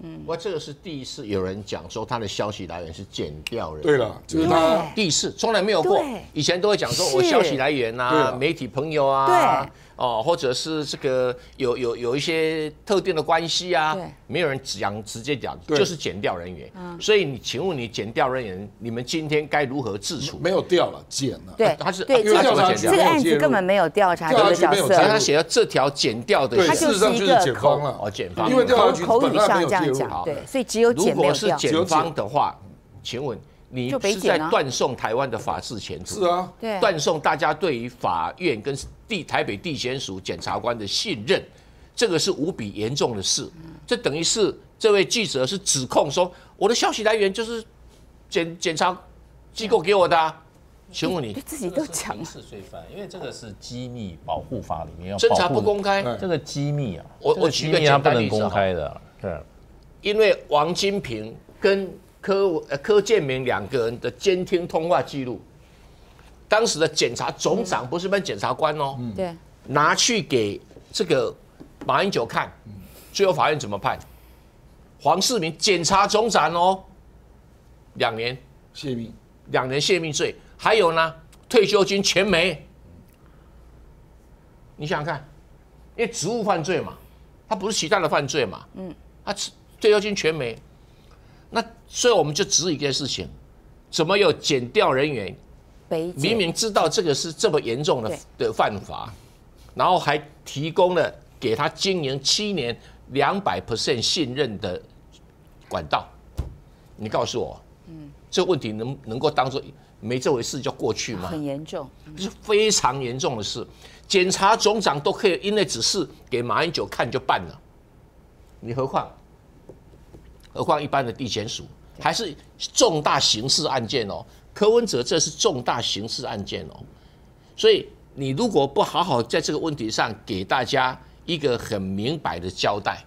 我这个是第一次有人讲说他的消息来源是检调人。 对了，就是他第一次，从来没有过。以前都会讲说我消息来源啊，媒体朋友啊，哦，或者是这个有一些特定的关系啊，没有人直接讲，就是检调人员。所以请问你检调人员，你们今天该如何自处？ 没有调了，检了。 对， 他是对，这个案子根本没有调查这个角色。 他写了这条检调的， 他就是一个检方了。 哦，检方， 因为调查局口语上这样讲，对，所以只有检没有调。 如果是检方的话，请问你是在断送台湾的法治前途？ 是啊， 对， 断送大家对于法院跟台北地检署检察官的信任，这个是无比严重的事。这等于是这位记者是指控说，我的消息来源就是检察机构给我的啊。请问你自己都讲刑事罪犯，因为这个是机密保护法里面要侦查不公开， 这个机密啊， 我举个简单例子， 不能公开的，对。 因为王金平跟柯建铭2个人的监听通话记录，当时的检察总长不是一般检察官哦， 对， 拿去给这个马英九看，最后法院怎么判？黄世明检察总长哦，2年泄密 ，2年泄密罪。还有呢，退休金全没。你想想看，因为职务犯罪嘛，他不是其他的犯罪嘛，他退休金全没。那所以我们就质疑一件事情：怎么有检调人员明明知道这个是这么严重的犯法，然后还提供了给他经营7年200% 信任的管道？你告诉我，这个问题能够当作没这回事就过去吗？ 很严重， 是非常严重的事。检察总长都可以因为只是给马英九看就办了，你何况一般的地检署，还是重大刑事案件哦。柯文哲这是重大刑事案件哦，所以你如果不好好在这个问题上给大家一个很明白的交代，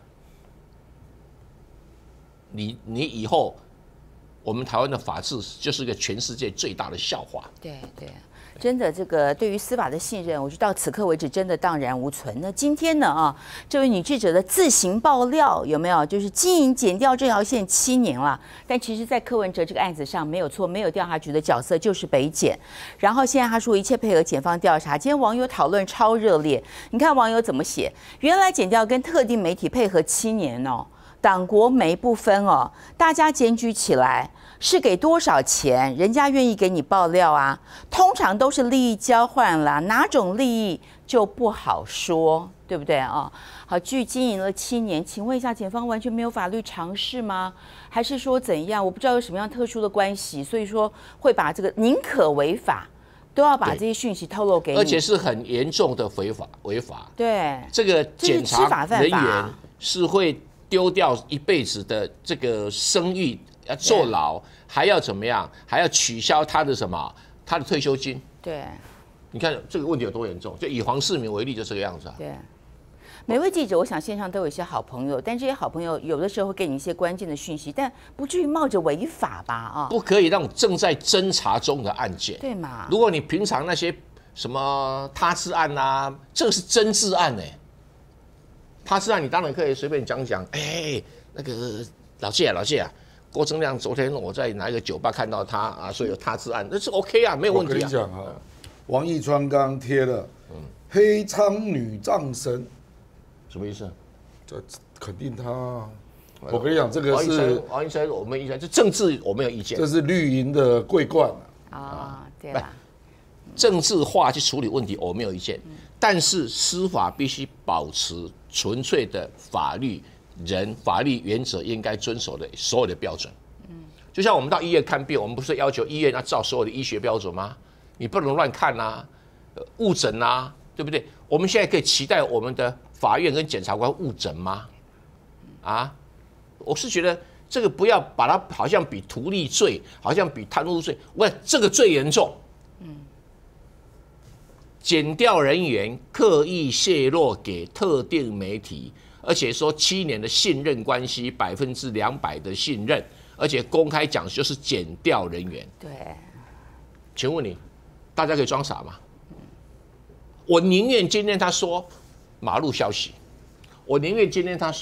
你以后。我们台湾的法治就是一个全世界最大的笑话。 对对，真的，这个对于司法的信任，我觉得到此刻为止真的荡然无存。那今天呢啊，这位女记者的自行爆料有没有？就是经营检调这条线7年了，但其实，在柯文哲这个案子上没有错，没有调查局的角色就是北检。然后现在他说一切配合检方调查。今天网友讨论超热烈，你看网友怎么写？原来检调跟特定媒体配合7年哦。党国媒不分哦，大家检举起来是给多少钱，人家愿意给你爆料啊？通常都是利益交换啦，哪种利益就不好说，对不对啊？好，据经营了7年，请问一下，检方完全没有法律常识吗？还是说怎样？我不知道有什么样特殊的关系，所以说会把这个宁可违法，都要把这些讯息透露给你， 而且是很严重的违法。 对， 这个检察人员是会丢掉一辈子的这个声誉，要坐牢，还要怎么样？还要取消他的什么？他的退休金。 对， 你看这个问题有多严重？就以黄世明为例，就这个样子啊。 对，每位记者，我想线上都有一些好朋友，但这些好朋友有的时候会给你一些关键的讯息，但不至于冒着违法吧？啊， 不可以让正在侦查中的案件， 对嘛？ 如果你平常那些什么他治案啊，这个是真治案哎。他治案你当然可以随便讲讲，哎，那个老谢啊，郭正亮昨天我在哪一个酒吧看到他啊，所以有他治案，那是 OK 啊，没有问题啊。 我跟你讲啊，王义川刚刚贴了黑仓女藏神， 什么意思？ 这肯定他。我跟你讲，这个是王义川，我们意见，这政治我没有意见。 这是绿营的桂冠啊，对吧？ 政治化去处理问题，我没有意见。但是司法必须保持纯粹的法律原则应该遵守的所有的标准。就像我们到医院看病，我们不是要求医院要照所有的医学标准吗？你不能乱看啊，误诊啊，对不对？我们现在可以期待我们的法院跟检察官误诊吗？啊，我是觉得这个不要把它好像比图利罪，好像比贪污罪，这个最严重。检调人员刻意泄露给特定媒体，而且说7年的信任关系，200%的信任，而且公开讲就是检调人员。 对， 请问你，大家可以装傻吗？我宁愿今天他说马路消息，我宁愿今天他说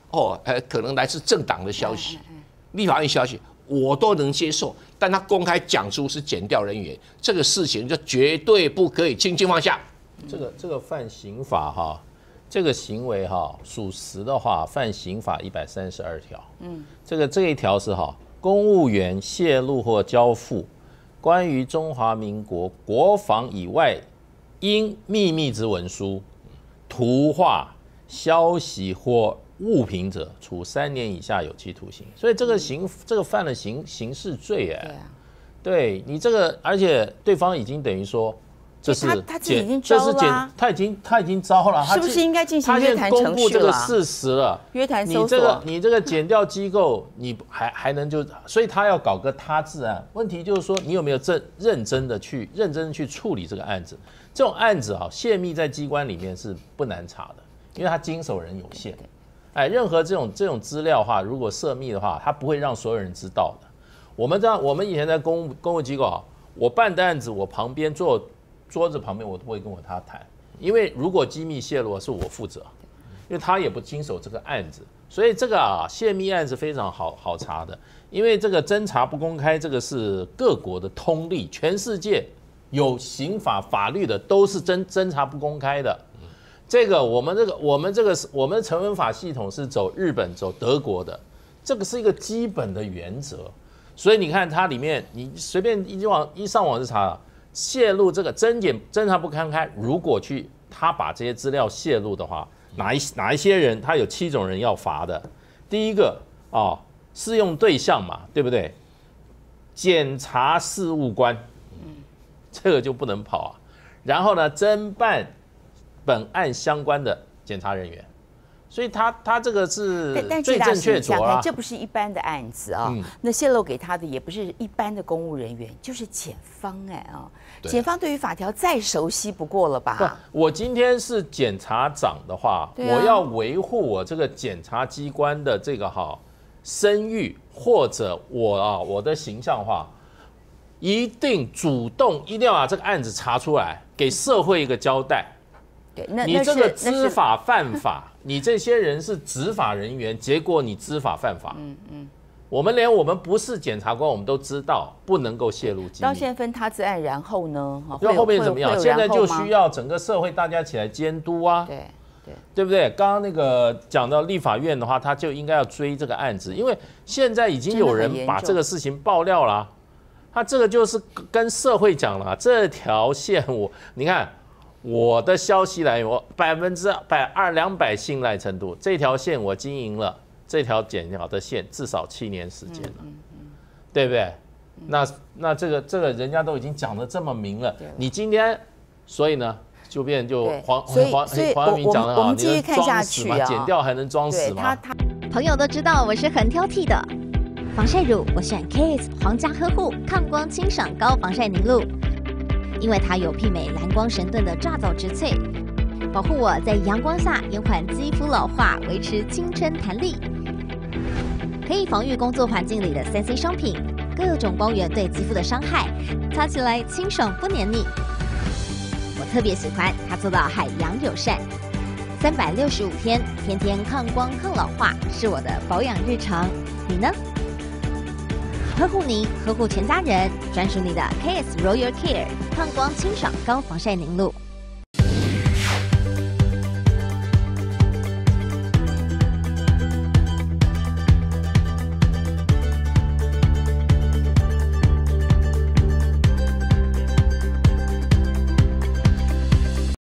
可能来自政党的消息、立法院消息，我都能接受。但他公开讲出是检调人员，这个事情就绝对不可以轻轻放下。 这个犯刑法哈，这个行为哈属实的话，犯刑法132条。这一条是哈，公务员泄露或交付关于中华民国国防以外因秘密之文书、图画、消息或物品者，处3年以下有期徒刑。所以这个犯了刑事罪哎。对你这个，而且对方已经等于说，这是他自己已经招了， 他已经招了， 是不是应该进行约谈程序了？ 他先公布这个事实了， 约谈搜索。 你这个检调机构，你还能就，所以他要搞个他治案。问题就是说，你有没有认真的去处理这个案子？这种案子啊，泄密在机关里面是不难查的，因为他经手人有限。任何这种资料的话，如果涉密的话，他不会让所有人知道的。我们以前在公务机构啊，我办的案子，我旁边桌子旁边我都会跟他谈，因为如果机密泄露是我负责，因为他也不经手这个案子，所以这个泄密案是非常好查的，因为这个侦查不公开，这个是各国的通例，全世界有刑法法律的都是侦查不公开的。这个我们的成文法系统是走日本走德国的，这个是一个基本的原则。所以你看它里面，你随便一上网就查了，泄露这个侦查不公开，如果他把这些资料泄露的话，哪一些人，他有7种人要罚的。第一个适用对象嘛，对不对？检察事务官，这个就不能跑啊。然后呢，侦办本案相关的检察人员。所以他这个是最正确着啊， 这不是一般的案子啊。那泄露给他的也不是一般的公务人员，就是检方检方对于法条再熟悉不过了吧？ 我今天是检察长的话，我要维护我这个检察机关的这个声誉或者我的形象化，一定要把这个案子查出来，给社会一个交代。你这个知法犯法，你这些人是执法人员，结果你知法犯法。我们不是检察官，我们都知道不能够泄露机密。 到现在分他治案，然后呢？ 那后面怎么样？现在就需要整个社会大家起来监督啊。对不对？刚刚那个讲到立法院的话，他就应该要追这个案子，因为现在已经有人把这个事情爆料了。他这个就是跟社会讲了，这条线你看。我的消息来源，我200%信赖程度，这条线我经营了，这条检调的线至少7年时间了，对不对？那这个人家都已经讲得这么明了，你今天，所以呢，就黄阳明讲得好， 我们继续看下去啊， 检调还能装死吗？ 朋友都知道我是很挑剔的，防晒乳我选 KISS 皇家呵护抗光清爽高防晒凝露。因为它有媲美蓝光神盾的抓藻植萃，保护我在阳光下延缓肌肤老化，维持青春弹力。可以防御工作环境里的3C 商品，各种光源对肌肤的伤害，擦起来清爽不黏腻。我特别喜欢它做到海洋友善，365天，天天抗光抗老化，是我的保养日常。你呢？呵护你，呵护全家人，专属你的 KISS Royal Care 抗光清爽高防晒凝露。